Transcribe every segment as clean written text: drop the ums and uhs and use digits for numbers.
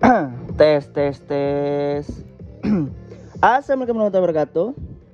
Tes tes tes. Assalamualaikum warahmatullahi wabarakatuh.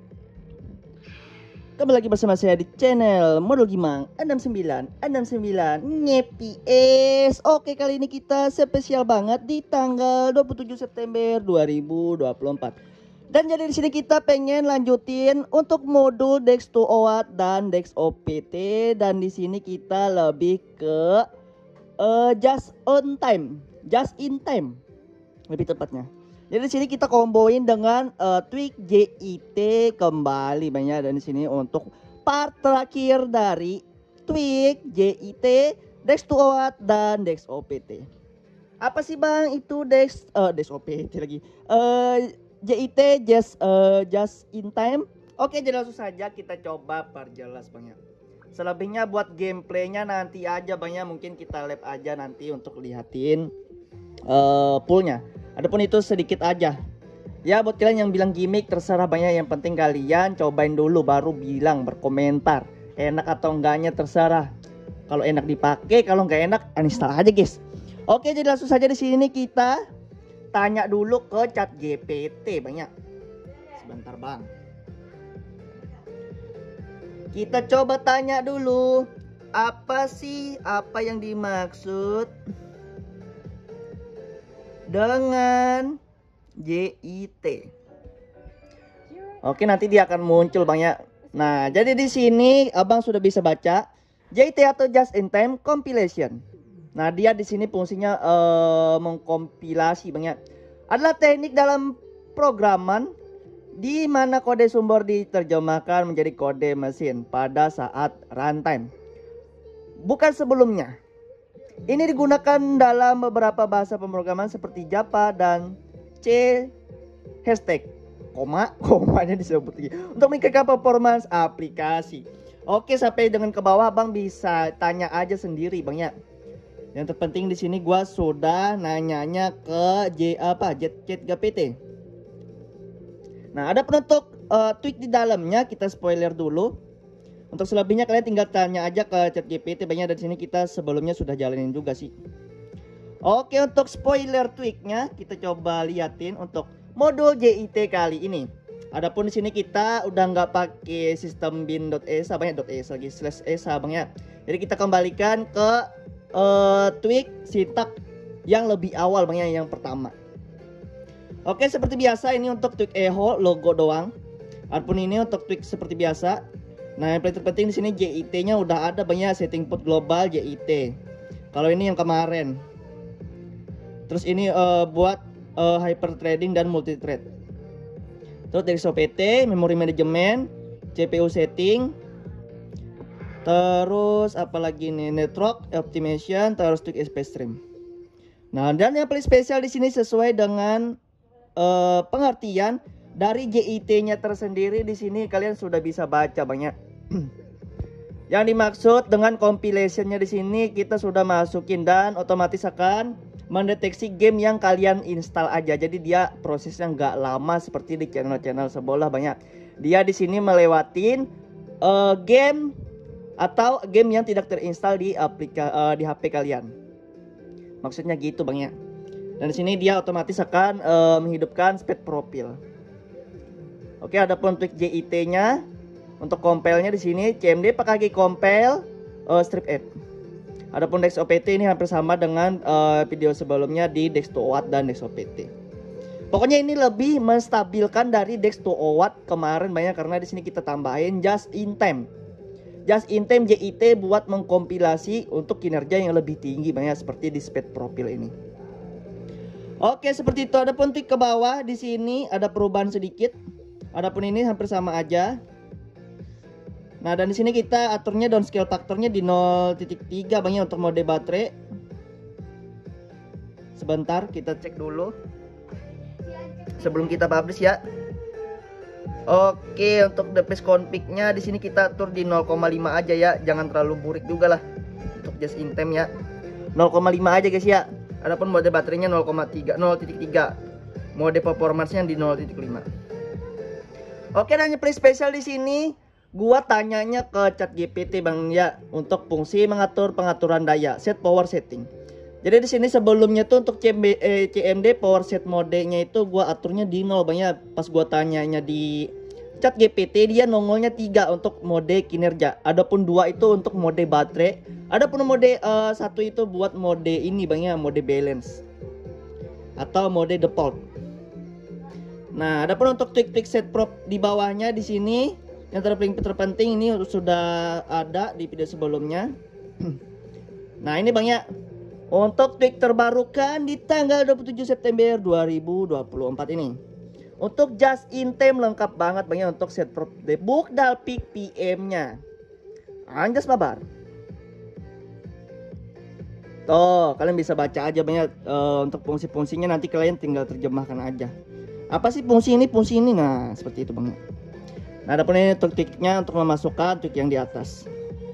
Kembali lagi bersama saya di channel Modul Gimang 69 Nyepies. Oke, kali ini kita spesial banget di tanggal 27 September 2024. Dan jadi di sini kita pengen lanjutin untuk modul Dex to OWASP dan Dex OPT, dan di sini kita lebih ke just in time lebih tepatnya. Jadi di sini kita komboin dengan tweak JIT kembali banyak, dan di sini untuk part terakhir dari tweak JIT, Dex to OWASP dan Dex OPT. Apa sih Bang itu Dex OPT lagi? JIT just in time. Oke, jadi langsung saja kita coba perjelas banyak. Selebihnya buat gameplaynya nanti aja banyak, mungkin kita lab aja nanti untuk lihatin poolnya. Adapun itu sedikit aja ya, buat kalian yang bilang gimmick terserah banyak, yang penting kalian cobain dulu baru bilang, berkomentar enak atau enggaknya terserah. Kalau enak dipakai, kalau enggak enak uninstall aja guys. Oke, jadi langsung saja di sini kita tanya dulu ke chat GPT banyak. Sebentar Bang, kita coba tanya dulu apa yang dimaksud dengan JIT. Oke, nanti dia akan muncul banyak. Nah, jadi di sini Abang sudah bisa baca JIT atau Just in Time Compilation. Nah, dia di sini fungsinya mengkompilasi banyak. Adalah teknik dalam programan di mana kode sumber diterjemahkan menjadi kode mesin pada saat runtime, bukan sebelumnya. Ini digunakan dalam beberapa bahasa pemrograman seperti Java dan C#. Komanya disebut lagi untuk meningkatkan performance aplikasi. Oke, sampai dengan ke bawah Bang bisa tanya aja sendiri Bang ya. Yang terpenting di sini gua sudah nanyanya ke ChatGPT. Nah, ada penutup tweak di dalamnya, kita spoiler dulu. Untuk selebihnya kalian tinggal tanya aja ke ChatGPT banyak, dari sini kita sebelumnya sudah jalanin juga sih. Oke, untuk spoiler tweaknya kita coba liatin untuk modul JIT kali ini. Adapun di sini kita udah nggak pakai sistem bin.esa banyak .esa lagi /esa bang ya. Jadi kita kembalikan ke tweak sintak yang lebih awal bang ya, yang pertama. Oke, seperti biasa ini untuk tweak echo logo doang. Adapun ini untuk tweak seperti biasa. Nah, yang paling terpenting di sini JIT-nya udah ada banyak, setting put global JIT. Kalau ini yang kemarin. Terus ini buat hyper threading dan multi thread. Terus dari OPT, memory management, CPU setting. Terus apalagi nih, network optimization, terus tweak space stream. Nah, dan yang paling spesial di sini sesuai dengan pengertian dari JIT-nya tersendiri, di sini kalian sudah bisa baca banyak. Yang dimaksud dengan compilation-nya di sini kita sudah masukin dan otomatis akan mendeteksi game yang kalian install aja. Jadi dia prosesnya nggak lama seperti di channel-channel sebelah banyak. Dia di sini melewatin game atau game yang tidak terinstall di HP kalian. Maksudnya gitu Bang ya. Dan di sini dia otomatis akan menghidupkan speed profile. Oke, ada pun tweak JIT-nya. Untuk compile-nya di sini CMD pakai compile strip add. Adapun Dex OPT ini hampir sama dengan video sebelumnya di Dex to OWASP dan Dex OPT. Pokoknya ini lebih menstabilkan dari Dex to OWASP kemarin banyak, karena di sini kita tambahin just in time. Just in time JIT buat mengkompilasi untuk kinerja yang lebih tinggi banyak seperti di speed profile ini. Oke, seperti itu. Adapun tweak ke bawah di sini ada perubahan sedikit. Adapun ini hampir sama aja. Nah, dan di sini kita aturnya downscale faktornya di 0.3 banyak untuk mode baterai. Sebentar kita cek dulu sebelum kita publish ya. Oke, untuk device config-nya di sini kita atur di 0,5 aja ya, jangan terlalu burik juga lah untuk just in time ya. 0,5 aja guys ya. Adapun mode baterainya 0,3. Mode performance-nya di 0.5. Oke, dan yang paling spesial di sini gua tanyanya ke ChatGPT Bang ya, untuk fungsi mengatur pengaturan daya, set power setting. Jadi di sini sebelumnya tuh untuk CMD power set modenya itu gua aturnya di 0 banyak. Pas gua tanyanya di Chat GPT dia nongolnya 3 untuk mode kinerja. Adapun 2 itu untuk mode baterai. Adapun mode 1 itu buat mode ini banyak, mode balance atau mode default. Nah, adapun untuk tweak set prop di bawahnya di sini yang terpenting ini sudah ada di video sebelumnya. Nah, ini banyak untuk tweak terbarukan di tanggal 27 September 2024 ini. Untuk just in time lengkap banget banyak untuk set prop debug dan peak PM-nya. Anjas mabar. Tuh, kalian bisa baca aja banyak untuk fungsi-fungsinya, nanti kalian tinggal terjemahkan aja. Apa sih fungsi ini? Fungsi ini. Nah, seperti itu banget. Nah, ada pun ini untuk tweaknya untuk memasukkan tweak yang di atas.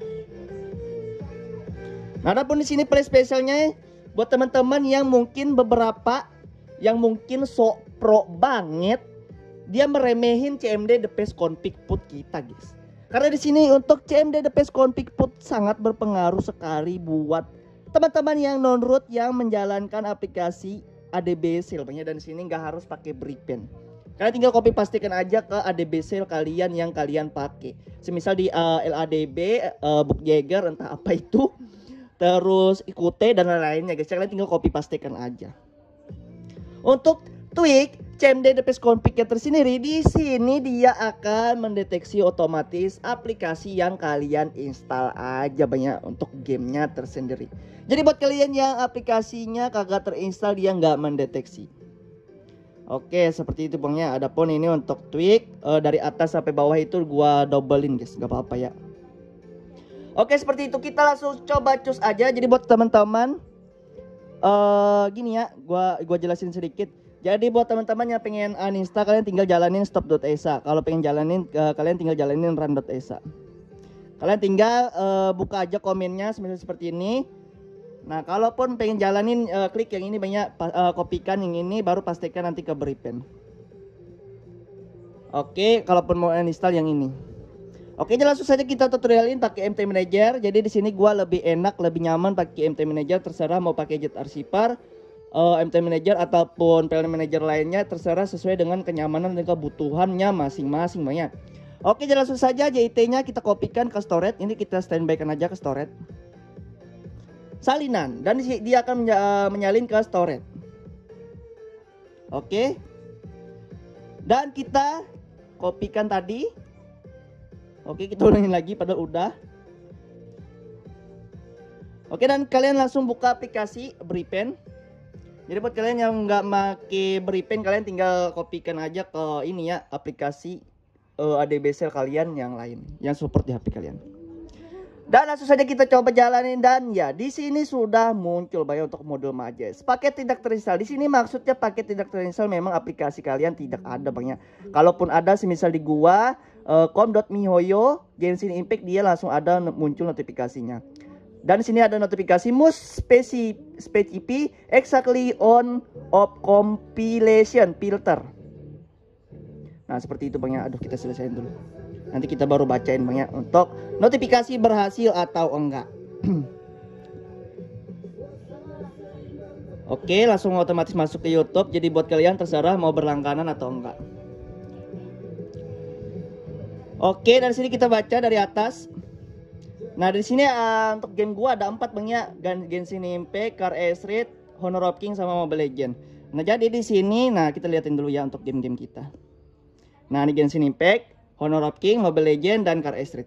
Nah, ada pun di sini play spesialnya buat teman-teman yang mungkin beberapa yang mungkin sok pro banget, dia meremehin CMD the best config put kita, guys. Karena di sini untuk CMD the best config put sangat berpengaruh sekali buat teman-teman yang non-root yang menjalankan aplikasi ADB Sale banyak, dan di sini nggak harus pakai Bripen. Kalian tinggal copy pastikan aja ke ADB Sale kalian yang kalian pakai. Semisal di LADB, Bookjagger, entah apa itu, terus IQT dan lain-lainnya, guys. Kalian tinggal copy pastikan aja. Untuk tweak CMD the best configurator sendiri, di sini dia akan mendeteksi otomatis aplikasi yang kalian install aja banyak untuk gamenya tersendiri. Jadi buat kalian yang aplikasinya kagak terinstall, dia nggak mendeteksi. Oke, seperti itu bangnya. Adapun ini untuk tweak dari atas sampai bawah itu gua doublein, guys, nggak apa-apa ya. Oke, seperti itu, kita langsung coba cus aja. Jadi buat teman-teman gini ya, gua jelasin sedikit. Jadi buat teman-teman yang pengen uninstall, kalian tinggal jalanin stop.exa. Kalau pengen jalanin kalian tinggal jalanin run.exa. Kalian tinggal buka aja komennya seperti ini. Nah, kalaupun pengen jalanin klik yang ini banyak, kopikan yang ini baru pastikan nanti ke Bripen. Oke, kalaupun mau uninstall yang ini. Oke, langsung saja kita tutorialin pakai MT Manager. Jadi di sini gua lebih enak, lebih nyaman pakai MT Manager. Terserah mau pakai Jet Archiver, MT Manager ataupun File Manager lainnya, terserah sesuai dengan kenyamanan dan kebutuhannya masing-masing banyak. Oke, langsung saja JIT-nya kita kopikan ke storage. Ini kita standby-kan aja ke storage. Salinan, dan dia akan menyalin ke storage. Oke. Dan kita kopikan tadi. Oke, kita ulangin lagi padahal udah. Oke, dan kalian langsung buka aplikasi Bripen. Jadi buat kalian yang nggak pakai Bripen, kalian tinggal kopikan aja ke ini ya, aplikasi ADB Sale kalian yang lain yang support di HP kalian. Dan langsung saja kita coba jalanin, dan ya di sini sudah muncul banyak untuk modul Majes. Paket tidak terinstall. Di sini maksudnya paket tidak terinstall memang aplikasi kalian tidak ada banyak. Kalaupun ada, semisal di gua com.mihoyo Genshin Impact, dia langsung ada muncul notifikasinya. Dan di sini ada notifikasi must specify exactly on of compilation filter. Nah, seperti itu banyak. Aduh, kita selesaiin dulu. Nanti kita baru bacain banyak untuk notifikasi berhasil atau enggak. Oke, langsung otomatis masuk ke YouTube. Jadi buat kalian terserah mau berlangganan atau enggak. Oke, dari sini kita baca dari atas. Nah, di sini untuk game gua ada 4 banyak, Genshin Impact, Car Street, Honor of King sama Mobile Legend. Nah, jadi di sini kita liatin dulu ya untuk game-game kita. Nah, ini Genshin Impact, Honor of King, Mobile Legend, dan Car Street.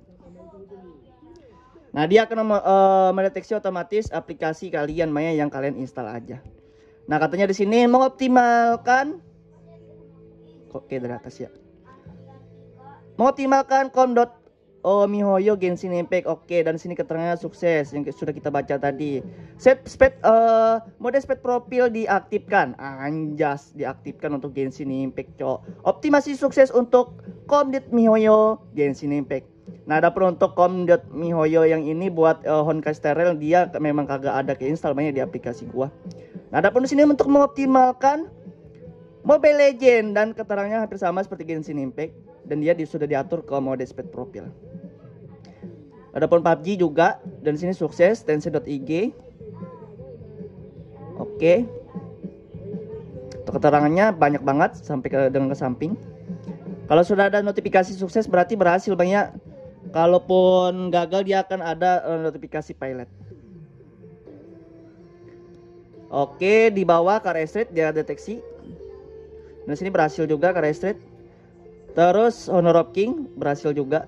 Nah, dia akan mendeteksi otomatis aplikasi kalian Maya yang kalian install aja. Nah, katanya di sini mengoptimalkan, oke dari atas ya, mengoptimalkan mihoyo Genshin Impact. Oke, dan sini keterangannya sukses yang sudah kita baca tadi. Mode speed profil diaktifkan. Anjas, diaktifkan untuk Genshin Impact, cok. Optimasi sukses untuk mihoyo Genshin Impact. Nah, ada pun untuk mihoyo yang ini buat Honkai Star Rail, dia memang kagak ada keinstall banyak di aplikasi gua. Nah, ada pun di sini untuk mengoptimalkan Mobile Legend, dan keterangannya hampir sama seperti Genshin Impact, dan dia sudah diatur ke mode speed profile. Adapun PUBG juga, dan sini sukses Tencent.ig. Oke. Untuk keterangannya banyak banget sampai dengan ke samping. Kalau sudah ada notifikasi sukses berarti berhasil Bang ya. Kalaupun gagal dia akan ada notifikasi pilot. Oke, di bawah car street dia deteksi. Di sini berhasil juga car street. Terus Honor of King berhasil juga.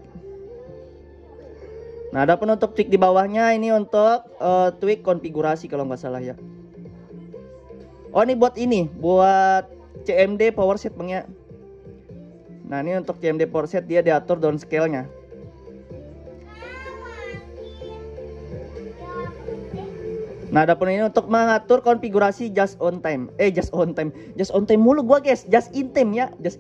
Nah, adapun untuk tweak di bawahnya ini untuk tweak konfigurasi kalau nggak salah ya. Oh, ini buat CMD power set Bang ya. Nah, ini untuk CMD power set dia diatur downscale-nya. Nah, adapun ini untuk mengatur konfigurasi just on time mulu gua guys, just in time.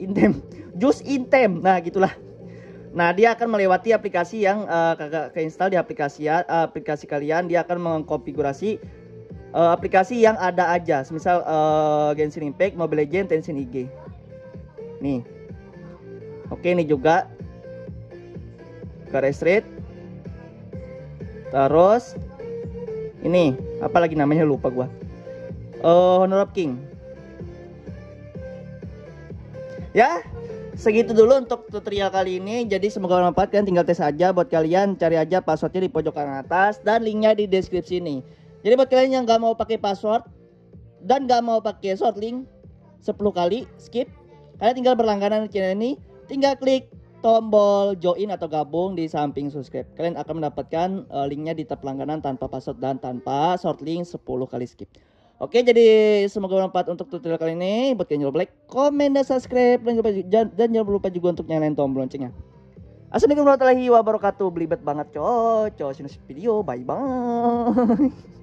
Nah, gitulah. Nah, dia akan melewati aplikasi yang kagak keinstall di aplikasi kalian. Dia akan mengkonfigurasi aplikasi yang ada aja. Misal Genshin Impact, Mobile Legends, Tencent IG. Nih. Oke, ini juga Car Street. Terus ini apa lagi namanya lupa gua. Honor of King. Ya. Segitu dulu untuk tutorial kali ini. Jadi semoga bermanfaat. Kalian tinggal tes aja. Buat kalian cari aja passwordnya di pojok kanan atas dan linknya di deskripsi ini. Jadi buat kalian yang gak mau pakai password dan gak mau pakai short link 10 kali skip, kalian tinggal berlangganan di channel ini. Tinggal klik tombol join atau gabung di samping subscribe. Kalian akan mendapatkan linknya di tab langganan tanpa password dan tanpa short link 10 kali skip. Oke, jadi semoga bermanfaat untuk tutorial kali ini. Buat kalian jangan lupa like, komen, dan subscribe. Dan jangan lupa juga untuk nyalain tombol loncengnya. Assalamualaikum warahmatullahi wabarakatuh. Belibet banget coy. Video, bye bye.